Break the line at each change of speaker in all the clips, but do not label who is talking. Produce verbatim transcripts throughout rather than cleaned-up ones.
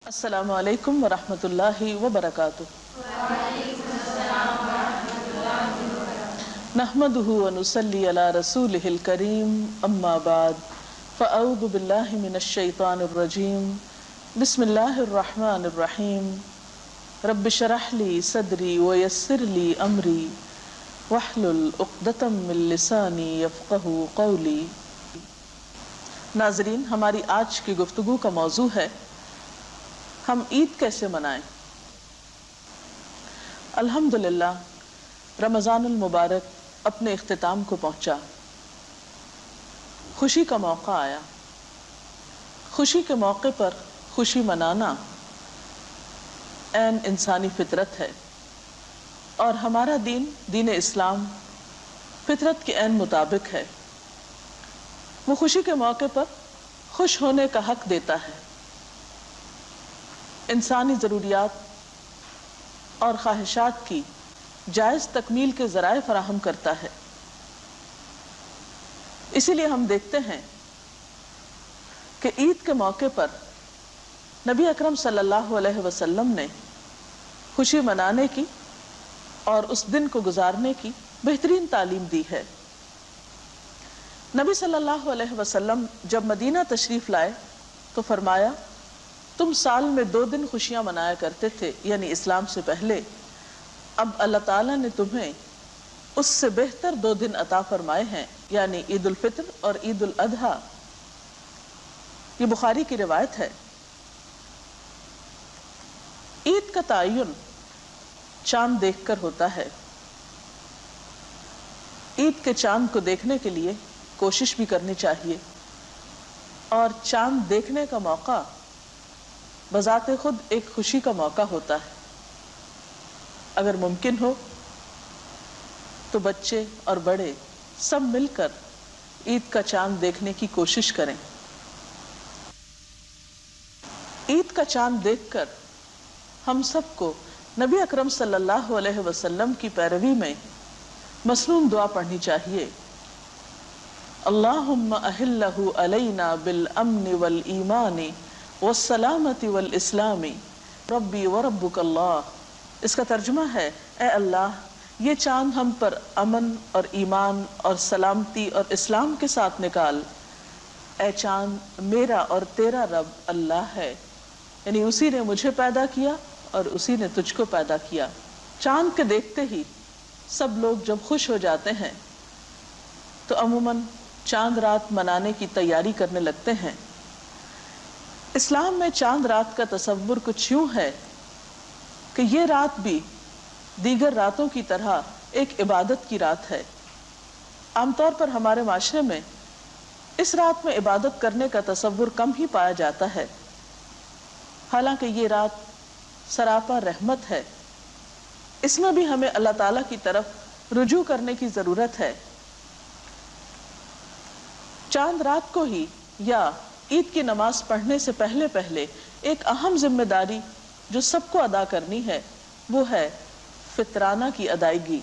السلام علیکم ورحمۃ اللہ وبرکاتہ۔ نحمده ونصلی علی رسولہ الکریم، اما بعد فاعوذ باللہ من الشیطان الرجیم، بسم اللہ الرحمن الرحیم۔ رب اشرح لی صدری ویسر لی امری واحلل عقدۃ من لسانی یفقہوا قولی۔ ناظرین، ہماری آج کی گفتگو کا موضوع ہے ہم عید کیسے منائیں۔ الحمدللہ رمضان المبارک اپنے اختتام کو پہنچا، خوشی کا موقع آیا۔ خوشی کے موقع پر خوشی منانا عین انسانی فطرت ہے، اور ہمارا دین دین اسلام فطرت کے عین مطابق ہے۔ وہ خوشی کے موقع پر خوش ہونے کا حق دیتا ہے، انسانی ضروریات اور خواہشات کی جائز تکمیل کے ذرائع فراہم کرتا ہے۔ اسی لیے ہم دیکھتے ہیں کہ عید کے موقع پر نبی اکرم صلی اللہ علیہ وسلم نے خوشی منانے کی اور اس دن کو گزارنے کی بہترین تعلیم دی ہے۔ نبی صلی اللہ علیہ وسلم جب مدینہ تشریف لائے تو فرمایا، تم سال میں دو دن خوشیاں منایا کرتے تھے، یعنی اسلام سے پہلے، اب اللہ تعالیٰ نے تمہیں اس سے بہتر دو دن عطا فرمائے ہیں، یعنی عید الفطر اور عید الاضحیٰ۔ یہ بخاری کی روایت ہے۔ عید کا تعین چاند دیکھ کر ہوتا ہے۔ عید کے چاند کو دیکھنے کے لیے کوشش بھی کرنی چاہیے، اور چاند دیکھنے کا موقع بذات خود ایک خوشی کا موقع ہوتا ہے۔ اگر ممکن ہو تو بچے اور بڑے سب مل کر عید کا چاند دیکھنے کی کوشش کریں۔ عید کا چاند دیکھ کر ہم سب کو نبی اکرم صلی اللہ علیہ وسلم کی پیروی میں مسنون دعا پڑھنی چاہیے۔ اللہم احلہ علینا بالامن والایمان والسلامت والاسلام ربی وربک اللہ۔ اس کا ترجمہ ہے، اے اللہ، یہ چاند ہم پر امن اور ایمان اور سلامتی اور اسلام کے ساتھ نکال۔ اے چاند، میرا اور تیرا رب اللہ ہے، یعنی اسی نے مجھے پیدا کیا اور اسی نے تجھ کو پیدا کیا۔ چاند کے دیکھتے ہی سب لوگ جب خوش ہو جاتے ہیں تو عموماً چاند رات منانے کی تیاری کرنے لگتے ہیں۔ اسلام میں چاند رات کا تصور کچھ یوں ہے کہ یہ رات بھی دیگر راتوں کی طرح ایک عبادت کی رات ہے۔ عام طور پر ہمارے معاشرے میں اس رات میں عبادت کرنے کا تصور کم ہی پایا جاتا ہے، حالانکہ یہ رات سراپا رحمت ہے۔ اس میں بھی ہمیں اللہ تعالیٰ کی طرف رجوع کرنے کی ضرورت ہے۔ چاند رات کو ہی یا عید کی نماز پڑھنے سے پہلے پہلے ایک اہم ذمہ داری جو سب کو ادا کرنی ہے، وہ ہے فطرانہ کی ادائیگی۔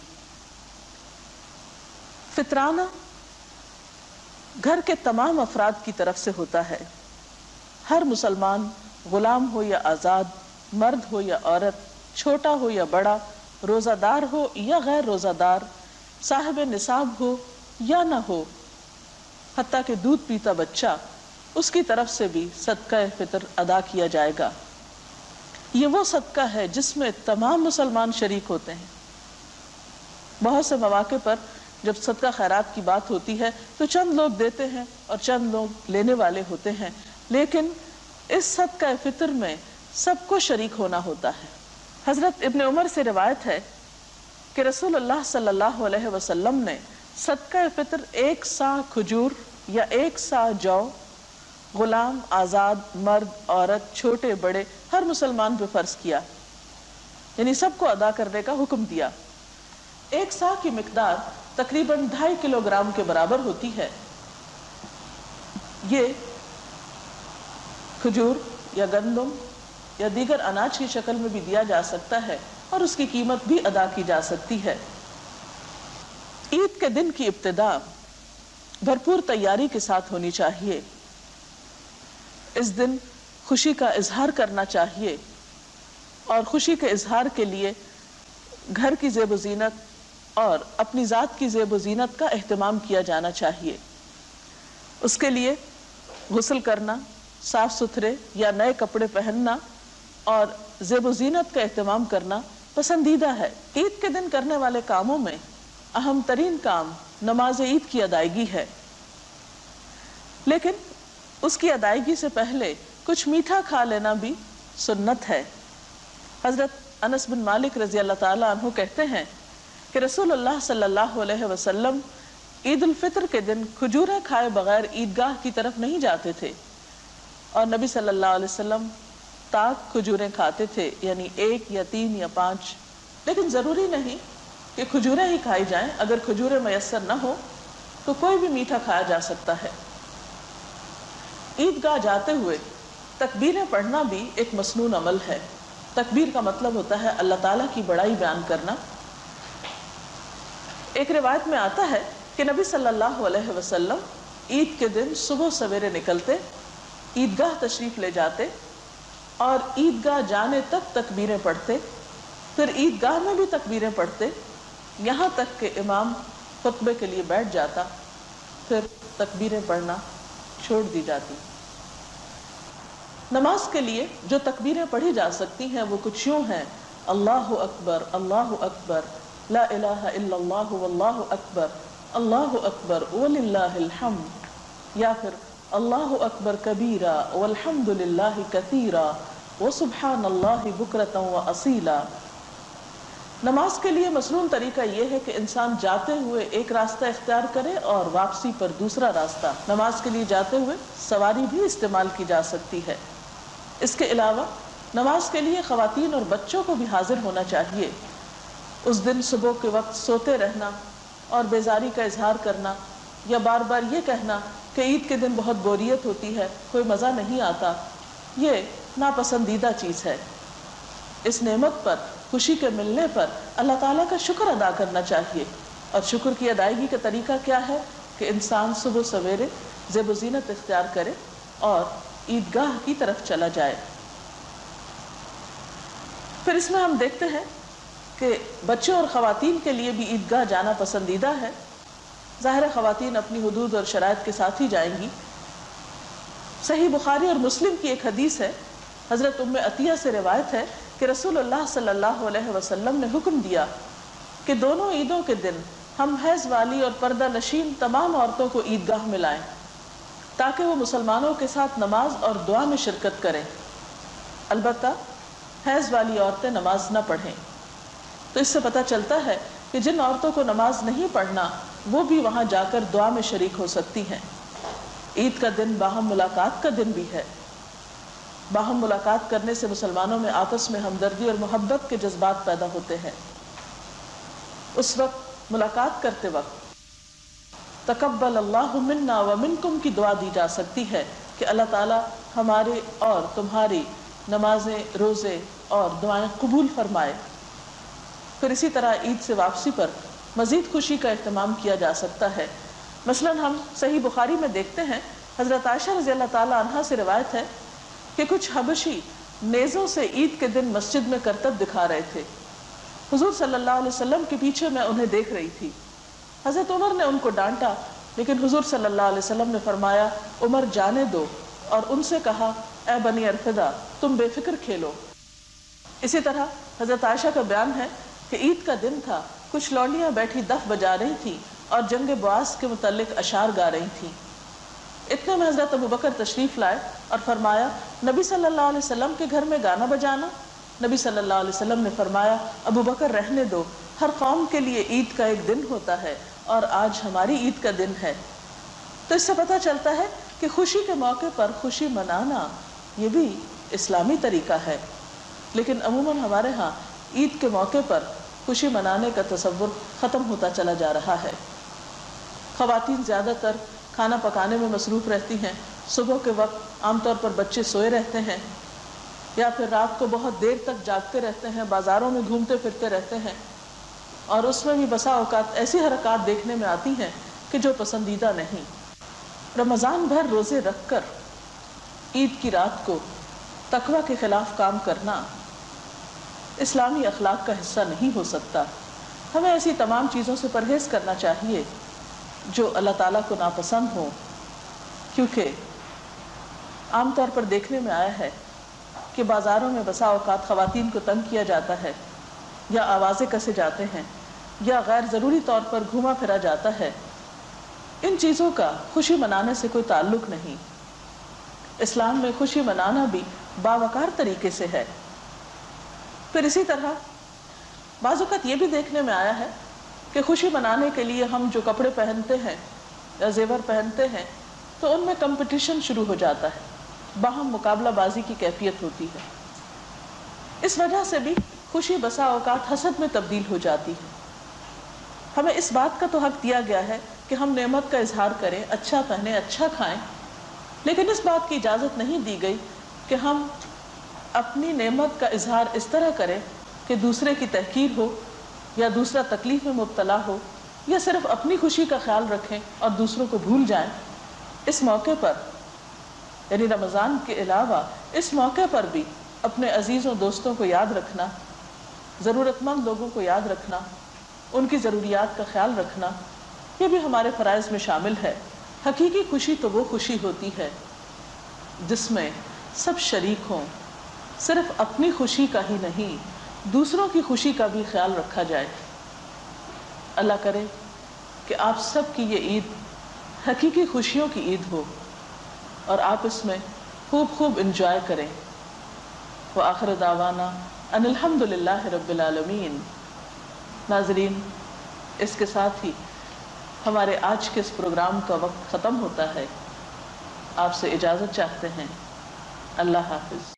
فطرانہ گھر کے تمام افراد کی طرف سے ہوتا ہے۔ ہر مسلمان، غلام ہو یا آزاد، مرد ہو یا عورت، چھوٹا ہو یا بڑا، روزہ دار ہو یا غیر روزہ دار، صاحب نصاب ہو یا نہ ہو، حتیٰ کہ دودھ پیتا بچہ، اس کی طرف سے بھی صدقہ فطر ادا کیا جائے گا۔ یہ وہ صدقہ ہے جس میں تمام مسلمان شریک ہوتے ہیں۔ بہت سے مواقع پر جب صدقہ خیرات کی بات ہوتی ہے تو چند لوگ دیتے ہیں اور چند لوگ لینے والے ہوتے ہیں، لیکن اس صدقہ فطر میں سب کو شریک ہونا ہوتا ہے۔ حضرت ابن عمر سے روایت ہے کہ رسول اللہ صلی اللہ علیہ وسلم نے صدقہ فطر ایک سا کھجور یا ایک سا جو غلام، آزاد، مرد، عورت، چھوٹے بڑے ہر مسلمان پہ فرض کیا، یعنی سب کو ادا کرنے کا حکم دیا۔ ایک سا کی مقدار تقریباً ڈھائی کلو گرام کے برابر ہوتی ہے۔ یہ کھجور یا گندم یا دیگر اناج کی شکل میں بھی دیا جا سکتا ہے، اور اس کی قیمت بھی ادا کی جا سکتی ہے۔ عید کے دن کی ابتدا بھرپور تیاری کے ساتھ ہونی چاہیے۔ اس دن خوشی کا اظہار کرنا چاہیے اور خوشی کے اظہار کے لیے گھر کی زیب و زینت اور اپنی ذات کی زیب و زینت کا اہتمام کیا جانا چاہیے۔ اس کے لیے غسل کرنا، صاف ستھرے یا نئے کپڑے پہننا اور زیب و زینت کا اہتمام کرنا پسندیدہ ہے۔ عید کے دن کرنے والے کاموں میں اہم ترین کام نماز عید کی ادائیگی ہے، لیکن اس کی ادائیگی سے پہلے کچھ میٹھا کھا لینا بھی سنت ہے۔ حضرت انس بن مالک رضی اللہ تعالیٰ عنہ کہتے ہیں کہ رسول اللہ صلی اللہ علیہ وسلم عید الفطر کے دن کھجوریں کھائے بغیر عیدگاہ کی طرف نہیں جاتے تھے، اور نبی صلی اللہ علیہ وسلم تاک کھجوریں کھاتے تھے، یعنی ایک یا تین یا پانچ، لیکن ضروری نہیں کہ کھجوریں ہی کھائی جائیں۔ اگر کھجوریں میسر نہ ہو تو کوئی بھی میٹھا کھایا جا سکتا ہے۔ عیدگاہ جاتے ہوئے تکبیریں پڑھنا بھی ایک مسنون عمل ہے۔ تکبیر کا مطلب ہوتا ہے اللہ تعالیٰ کی بڑائی بیان کرنا۔ ایک روایت میں آتا ہے کہ نبی صلی اللہ علیہ وسلم عید کے دن صبح سویرے نکلتے، عیدگاہ تشریف لے جاتے اور عیدگاہ جانے تک تکبیریں پڑھتے، پھر عیدگاہ میں بھی تکبیریں پڑھتے، یہاں تک کہ امام خطبے کے لیے بیٹھ جاتا، پھر تکبیریں پڑھنا چھوڑ دی جاتی۔ نماز کے لیے جو تکبیریں پڑھی جا سکتی ہیں وہ کچھ یوں ہیں: اللہ اکبر، اللہ اکبر، لا الہ الا اللہ واللہ اکبر، اللہ اکبر وللہ الحمد، یا پھر اللہ اکبر کبیرا والحمد للہ کثیرا وسبحان اللہ بکرۃ واصیلا۔ نماز کے لیے مسنون طریقہ یہ ہے کہ انسان جاتے ہوئے ایک راستہ اختیار کرے اور واپسی پر دوسرا راستہ۔ نماز کے لیے جاتے ہوئے سواری بھی استعمال کی جا سکتی ہے۔ اس کے علاوہ نماز کے لیے خواتین اور بچوں کو بھی حاضر ہونا چاہیے۔ اس دن صبح کے وقت سوتے رہنا اور بیزاری کا اظہار کرنا یا بار بار یہ کہنا کہ عید کے دن بہت بوریت ہوتی ہے، کوئی مزہ نہیں آتا، یہ ناپسندیدہ چیز ہے۔ اس نعمت پر، خوشی کے ملنے پر اللہ تعالیٰ کا شکر ادا کرنا چاہیے، اور شکر کی ادائیگی کا طریقہ کیا ہے کہ انسان صبح سویرے زیب و زینت اختیار کرے اور عیدگاہ کی طرف چلا جائے۔ پھر اس میں ہم دیکھتے ہیں کہ بچوں اور خواتین کے لیے بھی عیدگاہ جانا پسندیدہ ہے۔ ظاہر خواتین اپنی حدود اور شرائط کے ساتھ ہی جائیں گی۔ صحیح بخاری اور مسلم کی ایک حدیث ہے، حضرت ام عطیہ سے روایت ہے کہ رسول اللہ صلی اللہ علیہ وسلم نے حکم دیا کہ دونوں عیدوں کے دن ہم حیض والی اور پردہ نشین تمام عورتوں کو عیدگاہ میں لائیں تاکہ وہ مسلمانوں کے ساتھ نماز اور دعا میں شرکت کریں، البتہ حیض والی عورتیں نماز نہ پڑھیں۔ تو اس سے پتہ چلتا ہے کہ جن عورتوں کو نماز نہیں پڑھنا وہ بھی وہاں جا کر دعا میں شریک ہو سکتی ہیں۔ عید کا دن باہم ملاقات کا دن بھی ہے۔ باہم ملاقات کرنے سے مسلمانوں میں آپس میں ہمدردی اور محبت کے جذبات پیدا ہوتے ہیں۔ اس وقت ملاقات کرتے وقت تقبل اللہ منا ومنکم کی دعا دی جا سکتی ہے کہ اللہ تعالی ہمارے اور تمہاری نمازیں، روزے اور دعائیں قبول فرمائے۔ پھر اسی طرح عید سے واپسی پر مزید خوشی کا اہتمام کیا جا سکتا ہے۔ مثلا ہم صحیح بخاری میں دیکھتے ہیں، حضرت عائشہ رضی اللہ تعالی عنہا سے روایت ہے کہ کچھ حبشی نیزوں سے عید کے دن مسجد میں کرتب دکھا رہے تھے۔ حضور صلی اللہ علیہ وسلم کے پیچھے میں انہیں دیکھ رہی تھی۔ حضرت عمر نے ان کو ڈانٹا، لیکن حضور صلی اللہ علیہ وسلم نے فرمایا عمر جانے دو، اور ان سے کہا اے بنی ارفدہ تم بے فکر کھیلو۔ اسی طرح حضرت عائشہ کا بیان ہے کہ عید کا دن تھا، کچھ لونڈیاں بیٹھی دف بجا رہی تھیں اور جنگ بعاث کے متعلق اشعار گا رہی تھیں۔ اتنے میں حضرت ابو بکر تشریف لائے اور فرمایا نبی صلی اللہ علیہ وسلم کے گھر میں گانا بجانا؟ نبی صلی اللہ علیہ وسلم نے فرمایا ابو بکر رہنے دو، ہر قوم کے لیے عید کا ایک دن ہوتا ہے اور آج ہماری عید کا دن ہے۔ تو اس سے پتہ چلتا ہے کہ خوشی کے موقع پر خوشی منانا یہ بھی اسلامی طریقہ ہے، لیکن عموماً ہمارے ہاں عید کے موقع پر خوشی منانے کا تصور ختم ہوتا چلا جا رہا ہے۔ خواتین زیادہ تر کھانا پکانے میں مصروف رہتی ہیں، صبح کے وقت عام طور پر بچے سوئے رہتے ہیں یا پھر رات کو بہت دیر تک جاگتے رہتے ہیں، بازاروں میں گھومتے پھرتے رہتے ہیں، اور اس میں بھی بسا اوقات ایسی حرکات دیکھنے میں آتی ہیں کہ جو پسندیدہ نہیں۔ رمضان بھر روزے رکھ کر عید کی رات کو تقوی کے خلاف کام کرنا اسلامی اخلاق کا حصہ نہیں ہو سکتا۔ ہمیں ایسی تمام چیزوں سے پرہیز کرنا چاہیے جو اللہ تعالیٰ کو ناپسند ہو، کیونکہ عام طور پر دیکھنے میں آیا ہے کہ بازاروں میں بسا اوقات خواتین کو تنگ کیا جاتا ہے، یا آوازیں کسے جاتے ہیں، یا غیر ضروری طور پر گھوما پھرا جاتا ہے۔ ان چیزوں کا خوشی منانے سے کوئی تعلق نہیں۔ اسلام میں خوشی منانا بھی باوقار طریقے سے ہے۔ پھر اسی طرح بعض اوقات یہ بھی دیکھنے میں آیا ہے کہ خوشی منانے کے لیے ہم جو کپڑے پہنتے ہیں یا زیور پہنتے ہیں تو ان میں کمپٹیشن شروع ہو جاتا ہے، باہم مقابلہ بازی کی کیفیت ہوتی ہے۔ اس وجہ سے بھی خوشی بسا اوقات حسد میں تبدیل ہو جاتی ہے۔ ہمیں اس بات کا تو حق دیا گیا ہے کہ ہم نعمت کا اظہار کریں، اچھا پہنیں، اچھا کھائیں، لیکن اس بات کی اجازت نہیں دی گئی کہ ہم اپنی نعمت کا اظہار اس طرح کریں کہ دوسرے کی تحقیر ہو، یا دوسرا تکلیف میں مبتلا ہو، یا صرف اپنی خوشی کا خیال رکھیں اور دوسروں کو بھول جائیں۔ اس موقع پر یعنی رمضان کے علاوہ اس موقع پر بھی اپنے عزیزوں دوستوں کو یاد رکھنا، ضرورت مند لوگوں کو یاد رکھنا، ان کی ضروریات کا خیال رکھنا، یہ بھی ہمارے فرائض میں شامل ہے۔ حقیقی خوشی تو وہ خوشی ہوتی ہے جس میں سب شریک ہوں، صرف اپنی خوشی کا ہی نہیں دوسروں کی خوشی کا بھی خیال رکھا جائے۔ اللہ کرے کہ آپ سب کی یہ عید حقیقی خوشیوں کی عید ہو اور آپ اس میں خوب خوب انجوائے کریں۔ وآخر دعوانا ان الحمد للہ رب العالمین۔ ناظرین، اس کے ساتھ ہی ہمارے آج کے اس پروگرام کا وقت ختم ہوتا ہے۔ آپ سے اجازت چاہتے ہیں۔ اللہ حافظ۔